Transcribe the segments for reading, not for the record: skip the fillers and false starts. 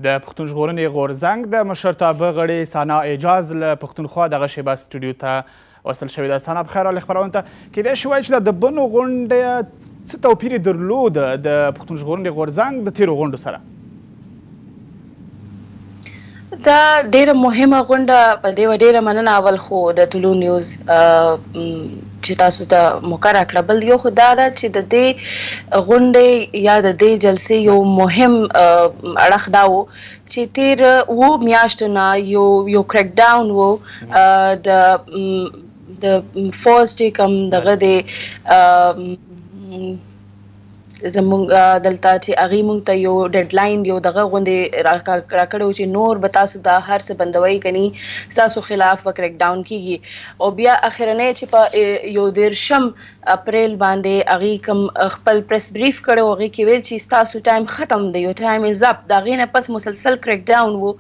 د پښتون ژغورنې غورځنګ د مشرتابه غړي ثنا اعجاز له پښتونخوا دغه شیبه سټوډیو ته وصل شوې ده. ثنا بخیر راغلې خپرونه ته. کیدای شي وایي چې د بنو غونډې څه توپیر درلود د پښتون ژغورنې غورځنګ د تیرو غونډو سره؟ دا ډیره مهمه غونډه په دې ډیره مننه اول خو د طلوع نیوز چې تاسو ته موقع راکړه. بل یو خو دا ده چې د دې غونډې یا د دې جلسې یو مهم اړخ دا و چې تیر 7 میاشتو نه یو کریک ډاون و د فوز چې کوم دغه د زمونږ دلته چې هغې مونږ ته یو ډیډلاین یو دغه غوندې راکړی و چې نور به تاسو دا هر څه بندوئ کني ستاسو خلاف به کریک ډاون کیږي. او بیا اخرنی چې په 11 اپریل باندې هغې کوم خپل پریس بریف کړی و هغې کې ویل چې ستاسو ټایم ختم دی، یو ټایم از اپ. د هغې نه پس مسلسل کریک ډاون و،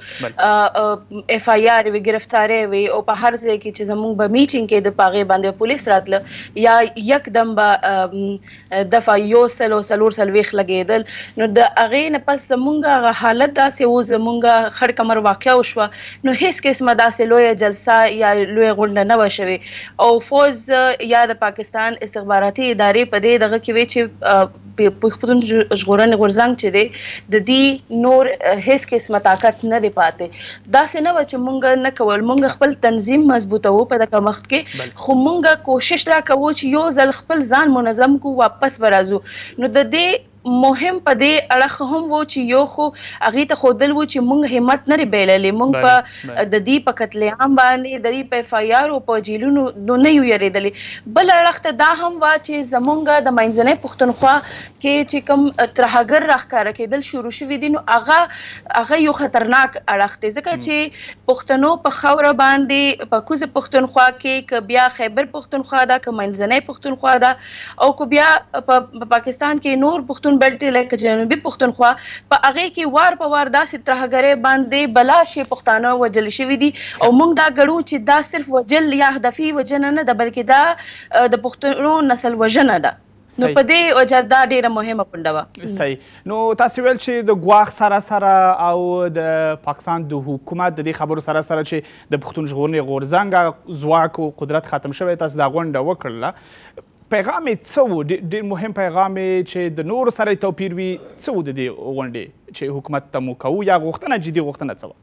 اف آی آر وي، ګرفتارۍ وي، او په هر ځای کې چې زمونږ به میټینګ کېده په هغې باندې پولیس راتله یا یکدم به دفعه 140 لګېدل. نو د هغې نه پس زمونږ هغه حالت داسې و، زمونږ خړ کمر واقع وشوه، نو هیڅ قسمه داسې لویه جلسه یا لویه غونډه نه وه شوې. او فوز یا د پاکستان استخباراتي ادارې په دې دغه کې وی چې پښتون ژغورنې غورځنګ چې دی د دې نور هیڅ قسمه طاقت نه دی پاتې. داسې نه وه چې مونږ نه کول، مونږ خپل تنظیم مضبوطوو په دغه وخت کې، خو مونږ کوشش دا کوو چې یو ځل خپل ځان منظم کو واپس ورازو. نو د دې مهم په دې اړخ هم و چې یو خو هغې ته ښودل و چې مونږ همت نه دی بایللی، مونږ په د دې په قتل عام باندې د دې په اف آی آر او په جیلونو نه یو یریدلی. بل اړخ ته دا هم وه چې زمونږ د منځنۍ پښتونخوا کې چې کوم ترهګر راښکاره کېدل شروع شوي دي، نو هغه یو خطرناک اړخ دی، ځکه چې پښتنو په خاوره باندې په کوزه پښتونخوا کې که بیا خیبر پښتونخوا ده که منځنۍ پښتونخوا ده او که بیا په پاکستان کې نور پښتون بلټ لکه جنوبي پښتونخوا، په هغې کې وار په وار داسې ترهګرۍ باندې بلا شي پښتانه وژل شوي دي. او موږ دا ګڼو چې دا صرف وژل یا هدفي وژنه نه ده، بلکې دا د پښتنو نسل وژنه ده. نو په دې وجه دا ډیره مهمه غونډه وه. صحیح. نو تاسو ویل چې د ګواښ سره او د پاکستان د حکومت د دې خبرو سره چې د پښتون ژغورنې غورځنګ ځواک او قدرت ختم شوی، تاسو دا غونډه وکړله. پیغام یې څه و؟ ډېر مهم پیغام یې چې د نورو سره یې توپیر وي څه و د دې غونډې چې حکومت ته مو کوو، یا غوښتنه جدي غوښتنه څه وه؟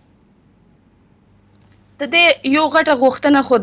د دې یو غټه غوښتنه خو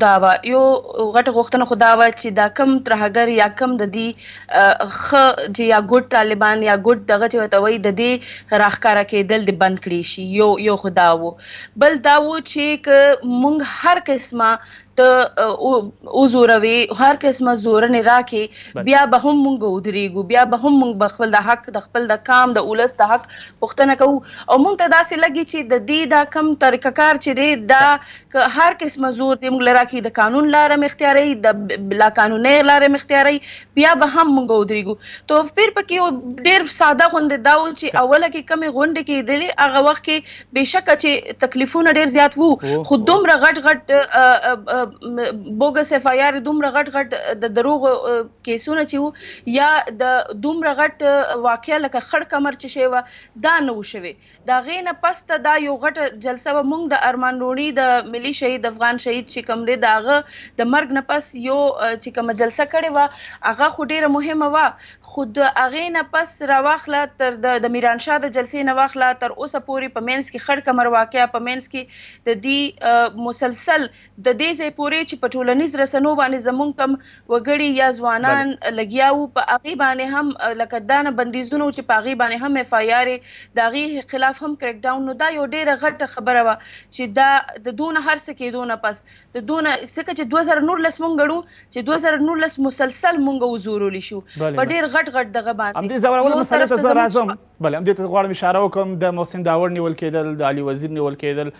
دا وه چې دا کم ترهګر یا کم د دې ښه یا ګوډ طالبان یا ګوډ دغه چې ورته وایي د دې راښکاره کېدل د بند کړي شي. یو خو دا و. بل دا و چې که موږ هر قسمه ته وزوروي، هر قسمه زورنې راکې، بیا به هم مونږ ودرېږو، بیا به هم مونږ به خپل د حق د خپل د کام د ولس د حق پوښتنه کوو. او مونږ ته داسې لګي چې د دې دا کم طریقه کار چې دی دا که هر قسمه زور دی مونږ له راکې د قانون لاره م اختیاروي، د لا قانوني لاره م اختیاروي، بیا به هم مونږ ودرېږو. توپیر پکې یو ډېر ساده غونډې دا و چې اوله کې کمې غونډې کېدلې، هغه وخت کې بېشکه چې تکلیفونه ډېر زیات وو، خو دومره غټ بوګس اف آی آر، دومره غټ د دروغ کیسونه چې وو یا د دومره غټ واقعه لکه خړ کمر چې شوی وه دا نه و شوی. د هغې نه پس ته دا یو غټه جلسه وه. موږ د ارمان لوڼي د ملي شهید افغان شهید چې کوم دی د هغه د مرګ نه پس یو چې کومه جلسه کړې وه هغه خو ډېره مهمه وه، خو د هغې نه پس راواخله تر د میرانشاه د جلسې نه واخله تر اوسه پورې په منځ کې خړ کمر واقعه، په منځ کې د دې مسلسل د دې ځای پورې چې په ټولنیز رسنو باندې زمونږ کم وګړي یا ځوانان لګیا وو، په هغې باندې هم لکه دا نه بندیزونه وو چې په هغې باندې هم اف آی آر د هغې خلاف هم کریک ډاون. نو دا یو ډېره غټه خبره وه چې دا د دونه هر څه کېدو نه پس د دونه ځکه چې 2019 مونږ ګڼو چې 2019 مسلسل مونږ وزورلی شو په ډېر غټ دغه باندې. همدې زورولو مسألې ته زه راځم. بله، همدې ته غواړم اشاره وکړم. د محسن داور نیول کېدل، د علي وزیر نیول کېدل،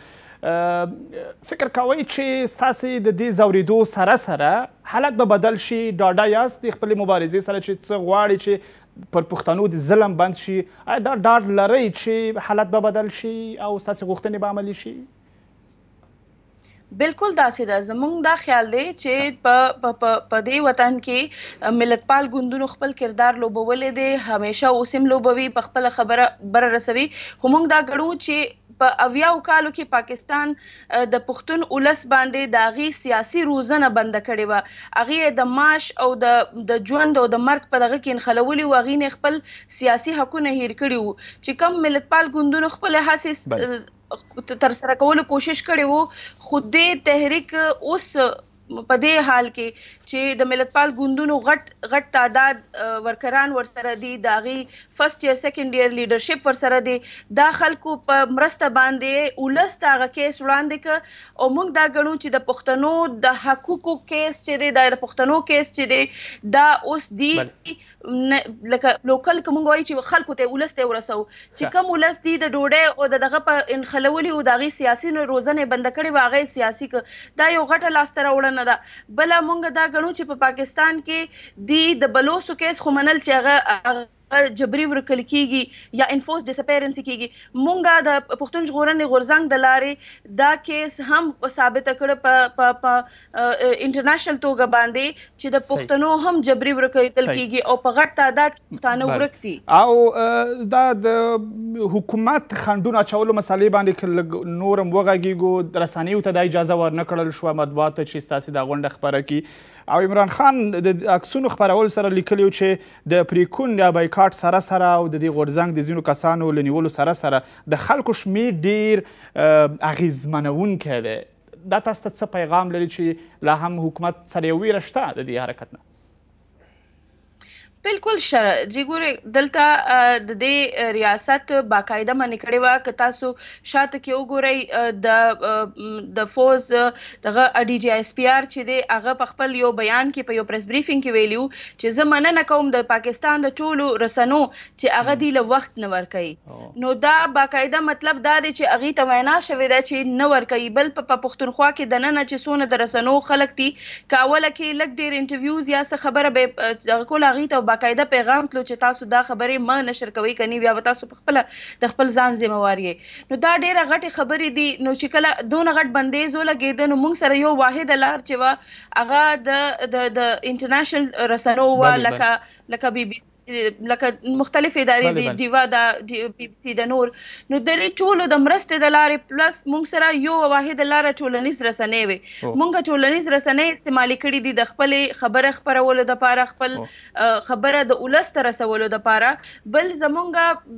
فکر کوئ چې ستاسې د دې ځورېدو سره حالت به بدل شي؟ ډاډه یاست د خپلې مبارزې سره چې څه غواړي چې پر پښتنو د ظلم بند شي؟ آیا دا ډاډ لرئ چې حالت به بدل شي او ستاسې غوښتنې به عملي شي؟ بالکل داسې ده. زموږ دا خیال دی چې په دې وطن کې ملتپال ګوندونو خپل کردار لوبولی دی، همیشه اوس هم لوبوي، په خپله خبره بره رسوي. خو موږ دا ګڼو چې په 80 کالو کې پاکستان د پښتون ولس باندې د هغې سیاسي روزنه بنده کړې وه. هغې د معاش او د ژوند او د مرګ په دغه کې نښلولي وو، هغې نه خپل سیاسي حقونه هیر کړي وو. چې کوم ملتپال ګوندونو خپلې هڅې تر سره کولو کوشش کړی وو، خو دې تحریک اوس په دې حال کې چې د ملتپال ګوندونو غټ تعداد ورکران ورسره دي، د هغې فرست ایئر سیکنډ ایئر لیډرشپ ورسره دی، دا خلکو په مرسته باندې ولس ته هغه کیس وړاندې کړ. او موږ دا ګڼو چې د پښتنو د حقوقو کیس چې دی، دا د پښتنو کیس چې دی، دا اوس دی لکه لوکل که موږ وایو چې خلکو ته ولس ته ورسوو، چې کوم ولس دی د ډوډۍ او د دغه په انخلولي او د هغې سیاسي روزنې بنده کړې وه، هغه یې سیاسي کړ. دا یو غټه لاسته راوړنه ده. بله موږ دا ګڼو چې په پاکستان کې دی د بلوڅو کیس خو منل چې هغه جبري ورکل کیږي یا انفورس ډیسپیرنسي کیږي. مونږه د پښتون ژغورنې غورځنګ د لارې دا کیس هم ثابته کړه په انټرنیشنل توګه باندې چې د پښتنو هم جبري ورکل کیږي او په غټ تعداد پښتانه ورک دي. او دا د حکومت خنډونه اچولو مسالې باندې که نور هم وغږیږو، د رسنیو ته دا اجازه ورنه کړل شوه مطبوعاتو ته چې ستاسې دا غونډه خپره کړي. او عمران خان د عکسونو خپرول سره لیکلي چې د پریکون یا بایکاټ سره او د دې غورځنګ د ځینو کسانو له نیولو سره د خلکو شمېر ډېر اغېزمنونکی دی. دا تاسو ته څه پیغام لري چې لا هم حکومت سره یو ویره شته د دې حرکت نه؟ بالکل جی ګورې دلته د دې ریاست باقاعده منې کړې وه. که تاسو شاته کې وګورئ د فوز دغه ډي جي ایس پي آر چې دی، هغه په خپل یو بیان کې په یو پریس بریفینګ کې ویلي وو چې زه مننه کوم د پاکستان د ټولو رسنو چې هغه دوی له وخت نه ورکوي. نو دا باقاعده مطلب دا دی چې هغې ته وینا شوې ده چې نه ورکوي. بل په پښتونخوا کې دننه چې څونه د رسنو خلک دي، که اوله کې لږ ډېر انټرویوز یا څه خبره به دغه کول، هغې ته باقاعده پیغام تلو چې تاسو دا خبرې مه نشر کوئ، کني بیا به تاسو پخپله د خپل ځان ذمهوار یې. نو دا ډېره غټې خبرې دي. نو چې کله دونه غټ بندیز ولګېده، نو موږ سره یو واحده لار چې وه هغه د انټرنیشنل رسنو وه، لکه بي بي لکه مختلف ادارې دي، ډیوا د بي بي سي د نور. نو د دې ټولو د مرستې د لارې پلس موږ سره یو واحده لاره ټولنیز رسنۍ وې. موږ ټولنیز رسنۍ استعمالي کړي دي د خپلې خبره خپرولو دپاره، خپل خبره د ولس ته رسولو دپاره. بل زمونږ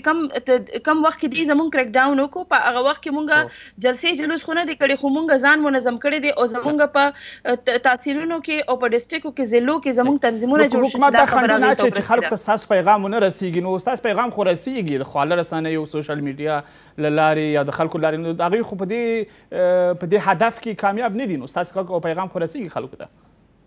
چې کم وخت کې دی زمونږ کریک ډاون وکړو، په هغه وخت کې مونږ جلسې جلوس خو نه دي کړي، خو مونږ ځان منظم کړی دی او زمونږ په تحصیلونو کې او په ډسټرکټو کې ضلعو کې زمونږ تنظیمونه جوړ شي. حکومت دا خنډونه چې خلکو ته ستاسو پیغام ونه رسیږي، نو ستاسو پیغام خو رسیږي د خواله رسنیو سوشل میډیا له لارې یا د خلکو لارې، نو هغوی خو په دې هدف کې کامیاب نه دي، نو ستاسو پیغام خو رسیږي خلکو ته.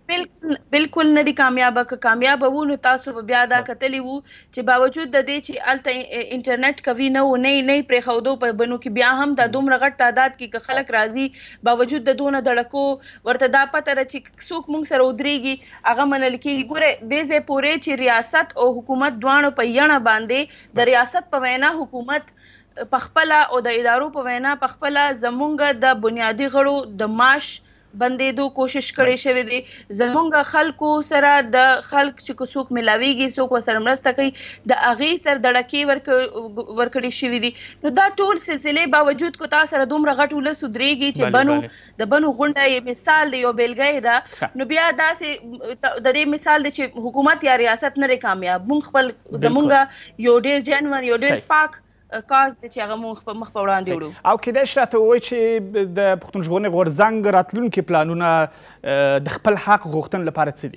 بالکل نه دي کامیابه. که کامیابه وو نو تاسو به بیا دا کتلی وو چې باوجود د دې چې هلته انټرنیټ کوي نه و، نه یې پرېښودو په بنو کې، بیا هم دا دومره غټ تعداد کې که خلک راځي باوجود د دونه دړکو ورته دا پته ده چې څوک موږ سره ودرېږي هغه منل کېږي. ګوره دې ځای پورې چې ریاست او حکومت دواړو په یڼه باندې د ریاست په وینا حکومت پخپله او د ادارو په وینا پخپله زمونږ د بنیادي غړو د معاش بندېدو کوشش کړی شوی دی. زمونږ خلکو سره د خلک چې څوک ملاویږي، څوک ورسره مرسته کوي، د هغې سره دړکې ورکړې شوي دي. نو دا ټول سلسلې باوجود کو تا سره دومره غټ ولس ودرېږي چې د بنو غونډه یې مثال دی، یو بیلګه ده. نو بیا داسې د دې مثال دی چې حکومت یا ریاست نه دی کامیاب. مونږ خپل زمونږ یو ډېر جنون، یو ډېر پاک کار دی چې هغه مونږ مخ په وړاندې وړو. او کیدای شي راته ووایي چې د پښتون ژغورنې غورځنګ راتلونکي پلانونه د خپل حق غوښتنې لپاره څه دي؟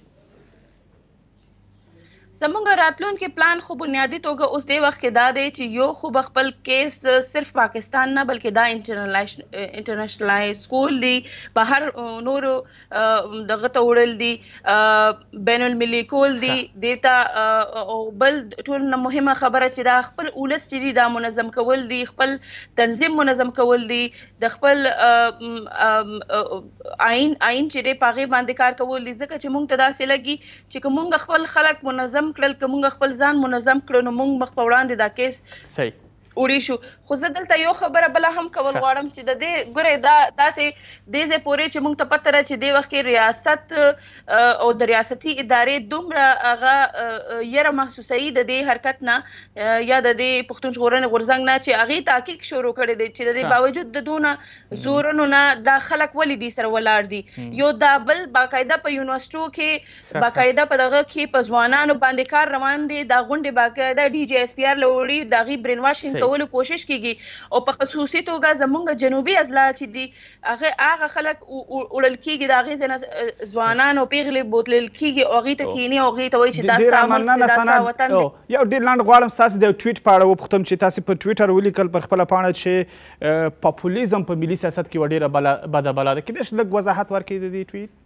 زمونږ راتلونکي پلان خو بنیادي توګه اوس دې وخت کې دا دی چې یو خو به خپل کیس صرف پاکستان نه بلکې دا انټرنیشنلایز کول دي، بهر نورو دغه ته وړل دي، بین المللي کول دي دې ته. او بل ټول نه مهمه خبره چې دا خپل ولس چې دي دا منظم کول دي، خپل تنظیم منظم کول دي، د خپل آئین چې دی په هغې باندې کار کول دي. ځکه چې مونږ ته داسې لګي چې که مونږ خپل خلک منظم کړل، که مونږ خپل ځان منظم کړو، نو مونږ مخ په وړاندې دا کیس وړي شو. خو زه دلته یو خبره بله هم کول غواړم چې د دې ګورې داسې دې ځای پورې چې موږ ته پته ده چې دې وخت کې ریاست او د ریاستي ادارې دومره هغه یره محسوسوي د دې حرکت نه یا د دې پښتون ژغورنې غورځنګ نه چې هغې تحقیق شروع کړی دی چې د دې باوجود د دونه زورونو نه دا خلک ولې دې سره ولاړ دي. یو دا بل باقاعده په یونیورسټو کې باقاعده په دغه کې په ځوانانو باندې کار روان دی. دا غونډې باقاعده DGSPR له وړي د هغې برین واشنګ کولو کوشش کیږي او په خصوصي توګه زمونږ جنوبي اضلاع چې دي هغه خلک وړل کیږي د هغې ځای نه ځوانان او پیغلې بوتلل کیږي او هغې ته کیني او هغې ته وایي چې دا ستا ملک دی دا ستا وطن دی. یو ډېر لنډ غواړم ستاسې د ټویټ په اړه وپوښتم چې تاسې په ټویټر ولیکل پر خپله پاڼه چې پاپولیزم په ملي سیاست کې یوه ډېره بده بلا ده. کیدای شي لږ وضاحت ورکړئ د دې ټویټ؟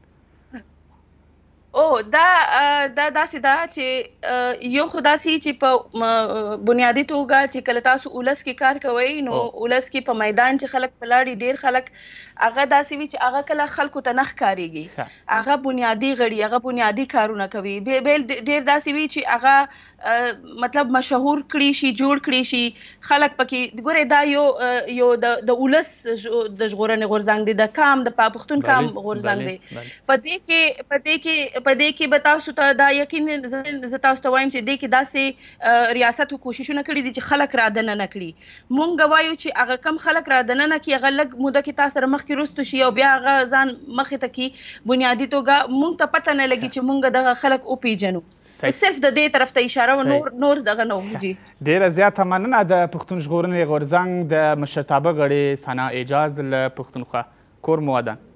دا داسې ده چې یو خو داسې چې په بنیادي توګه چې کله تاسو اولس کې کار کوئ نو اولس کې په میدان چې خلک ولاړ ډېر خلک هغه داسې وي چې هغه کله خلکو ته نه ښکارېږي. هغه بنیادي غړي هغه بنیادي کارونه کوي. بیل ډېر داسې وي چې هغه مطلب مشهور کړي شي جوړ کړي شي خلک پکې. ګورئ دا یو د اولس د ژغورنې غورځنګ دی د کام د پښتون کام غورځنګ دی. په دې کې به تاسو ته دا یقین زه تاسو ته وایم چې دې کې داسې ریاست کوششونه کړي دي چې خلک را دننه کړي. مونږ وایو چې هغه کم خلک را دننه کړي هغه لږ موده کې تاسو سره مخکې رستو شي او بیا هغه ځان مخې ته کړي. بنیادي توګه مونږ ته پته نه لګي چې مونږ دغه خلک وپېژنو. صرف د دې طرف ته اشاره نور دغه نه و. ډېره زیاته مننه د پښتون ژغورنې غورځنګ د مشرتابه غړي ثنا اعجاز له پښتونخوا. کور مو ودان.